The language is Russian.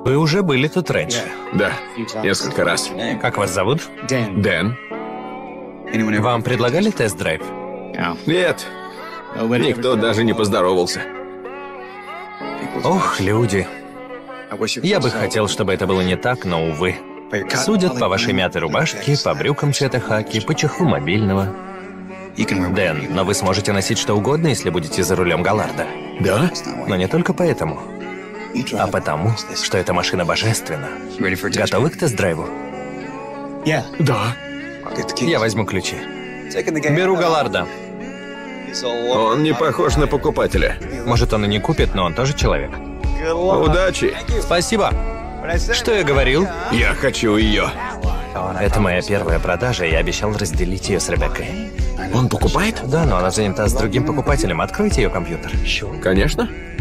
Вы уже были тут раньше. Да, несколько раз. Как вас зовут? Дэн? Вам предлагали тест-драйв? Нет, никто даже не поздоровался. Ох, люди. Я бы хотел, чтобы это было не так, но, увы. Судят по вашей мятой рубашке, по брюкам цвета хаки, по чехлу мобильного. Дэн, но вы сможете носить что угодно, если будете за рулем Галларда. Да? Но не только поэтому, а потому, что эта машина божественна. Готовы к тест-драйву? Да. Я возьму ключи. Беру Галларда. Он не похож на покупателя. Может, он и не купит, но он тоже человек. Удачи. Спасибо. Что я говорил? Я хочу ее. Это моя первая продажа, и я обещал разделить ее с Ребеккой. Он покупает? Да, но она занята с другим покупателем. Откройте ее компьютер. Конечно.